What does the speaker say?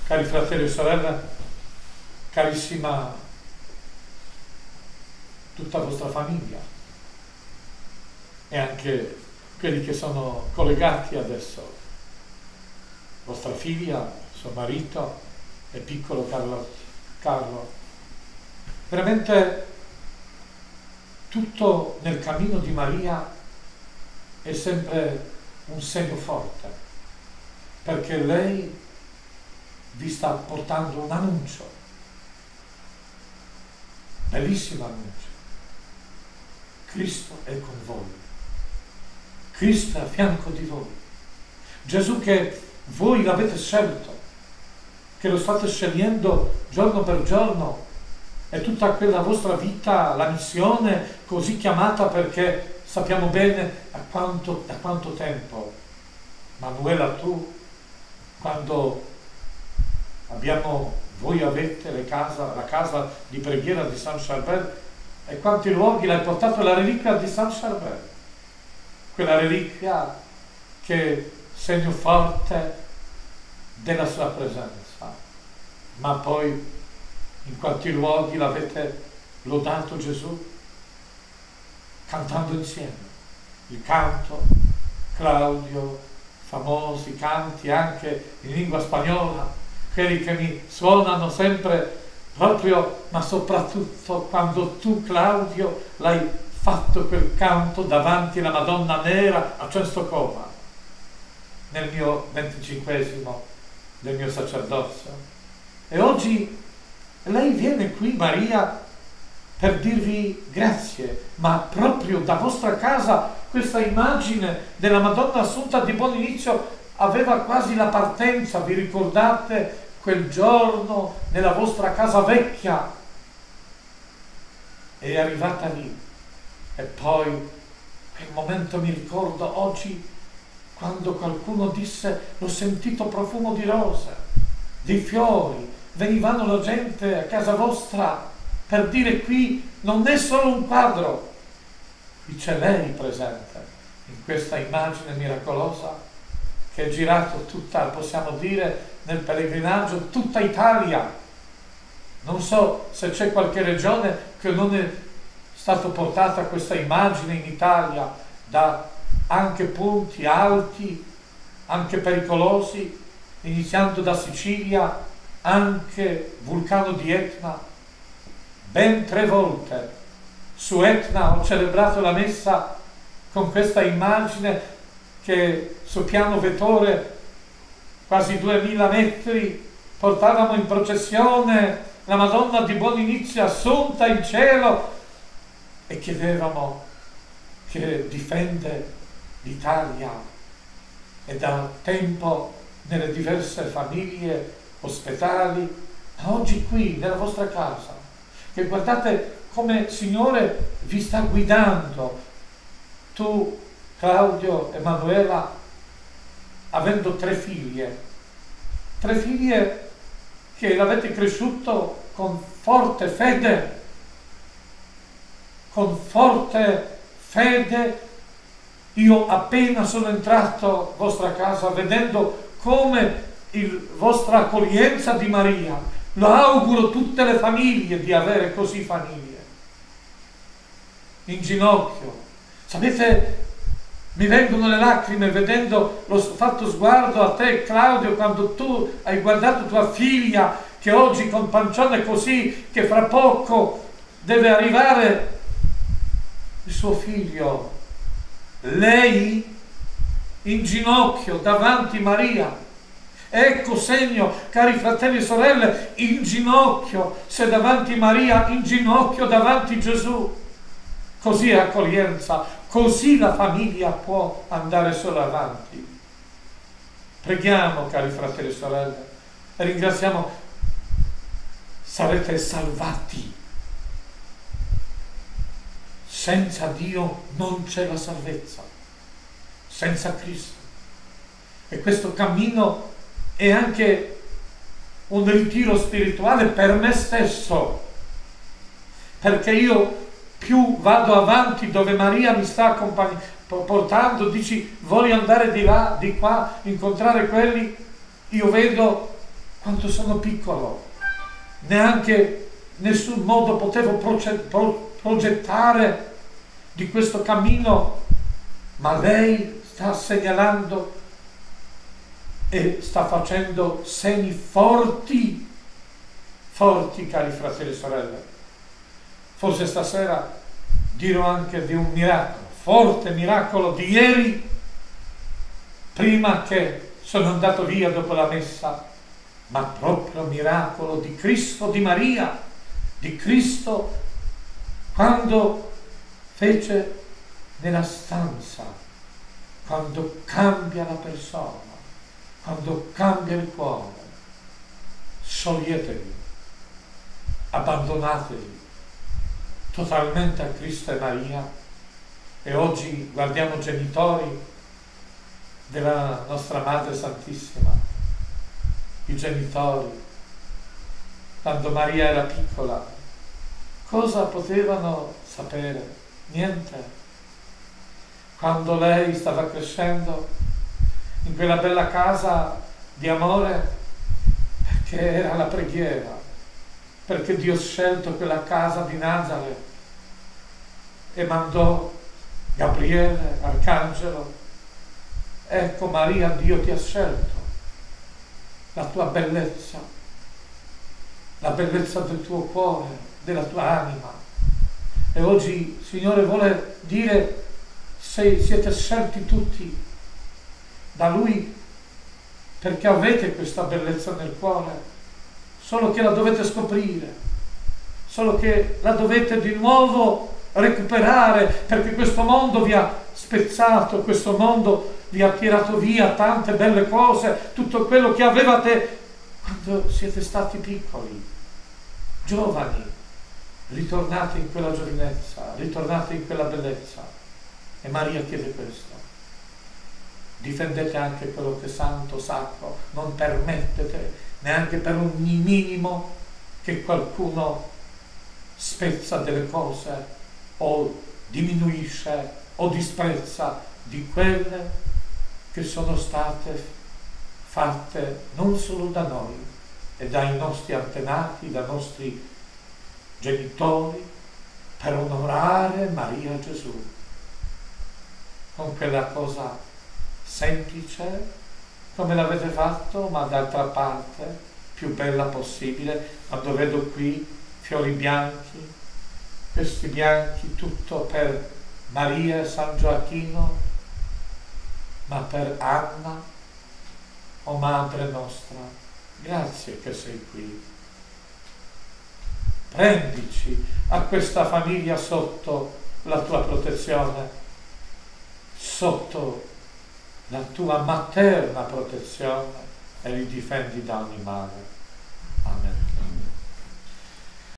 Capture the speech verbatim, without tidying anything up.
Cari fratelli e sorelle, carissima tutta la vostra famiglia e anche quelli che sono collegati adesso, vostra figlia, suo marito e piccolo Carlo, Carlo. Veramente tutto nel cammino di Maria è sempre un segno forte, perché lei vi sta portando un annuncio, bellissimo annuncio. Cristo è con voi, Cristo è a fianco di voi, Gesù che voi l'avete scelto, che lo state scegliendo giorno per giorno, e tutta quella vostra vita, la missione così chiamata, perché sappiamo bene a quanto, a quanto tempo, Manuela, tu, quando abbiamo, voi avete le casa, la casa di preghiera di San Charbel, e quanti luoghi l'hai portato la reliquia di San Charbel, quella reliquia che è segno forte della sua presenza, ma poi in quanti luoghi l'avete lodato Gesù, cantando insieme il canto, Claudio, famosi canti anche in lingua spagnola, quelli che mi suonano sempre proprio, ma soprattutto quando tu, Claudio, l'hai fatto quel canto davanti alla Madonna Nera a Częstochowa, nel mio venticinquesimo del mio sacerdozio. E oggi lei viene qui, Maria, per dirvi grazie, ma proprio da vostra casa questa immagine della Madonna Assunta di Buon Inizio aveva quasi la partenza, vi ricordate quel giorno nella vostra casa vecchia? È arrivata lì, e poi quel momento mi ricordo oggi quando qualcuno disse: l'ho sentito profumo di rose, di fiori, venivano la gente a casa vostra per dire: qui non è solo un quadro, qui c'è lei presente in questa immagine miracolosa che è girato tutta, possiamo dire, nel pellegrinaggio, tutta Italia. Non so se c'è qualche regione che non è stato portata questa immagine in Italia, da anche punti alti, anche pericolosi, iniziando da Sicilia, anche vulcano di Etna. Ben tre volte su Etna ho celebrato la messa con questa immagine che sul piano vettore, quasi duemila metri, portavamo in processione la Madonna di Buon Inizio assunta in cielo e chiedevamo che difende l'Italia, e da tempo nelle diverse famiglie ospedali, ma oggi qui nella vostra casa, che guardate come il Signore vi sta guidando. Tu, Claudio e Manuela, avendo tre figlie, tre figlie che l'avete cresciuto con forte fede, con forte fede. Io appena sono entrato in vostra casa, vedendo come la vostra accoglienza di Maria, lo auguro tutte le famiglie di avere così famiglie, in ginocchio. Sapete, mi vengono le lacrime vedendo lo fatto sguardo a te, Claudio, quando tu hai guardato tua figlia, che oggi con pancione così, che fra poco deve arrivare il suo figlio, lei in ginocchio davanti a Maria. Ecco segno, cari fratelli e sorelle, in ginocchio, se davanti a Maria, in ginocchio davanti a Gesù. Così è accoglienza, così la famiglia può andare solo avanti. Preghiamo, cari fratelli e sorelle, e ringraziamo. Sarete salvati. Senza Dio non c'è la salvezza, senza Cristo. E questo cammino è anche un ritiro spirituale per me stesso, perché io più vado avanti dove Maria mi sta accompagnando, portando, dici voglio andare di là, di qua, incontrare quelli, io vedo quanto sono piccolo, neanche nessun modo potevo progettare di questo cammino, ma lei sta segnalando e sta facendo segni forti, forti, cari fratelli e sorelle. Forse stasera dirò anche di un miracolo, forte miracolo di ieri, prima che sono andato via dopo la messa, ma proprio miracolo di Cristo, di Maria, di Cristo, quando fece nella stanza, quando cambia la persona, quando cambia il cuore. Scioglietevi, abbandonatevi totalmente a Cristo e Maria. E oggi guardiamo genitori della nostra Madre Santissima, i genitori, quando Maria era piccola, cosa potevano sapere? Niente. Quando lei stava crescendo in quella bella casa di amore, perché era la preghiera, perché Dio ha scelto quella casa di Nazareth e mandò Gabriele, Arcangelo. Ecco Maria, Dio ti ha scelto, la tua bellezza, la bellezza del tuo cuore, della tua anima. E oggi il Signore vuole dire: se siete scelti tutti da Lui perché avete questa bellezza nel cuore, solo che la dovete scoprire, solo che la dovete di nuovo recuperare, perché questo mondo vi ha spezzato, questo mondo vi ha tirato via tante belle cose, tutto quello che avevate quando siete stati piccoli, giovani. Ritornate in quella giovinezza, ritornate in quella bellezza. E Maria chiede questo: difendete anche quello che è santo, sacro, non permettete neanche per un minimo che qualcuno spezza delle cose o diminuisce o disprezza di quelle che sono state fatte non solo da noi e dai nostri antenati, dai nostri genitori, per onorare Maria e Gesù, con quella cosa semplice come l'avete fatto, ma d'altra parte più bella possibile. Quando vedo qui fiori bianchi, questi bianchi, tutto per Maria e San Gioacchino, ma per Anna, o Madre nostra, grazie che sei qui. Prendici a questa famiglia sotto la tua protezione, sotto la tua materna protezione, e li difendi da ogni male. Amen.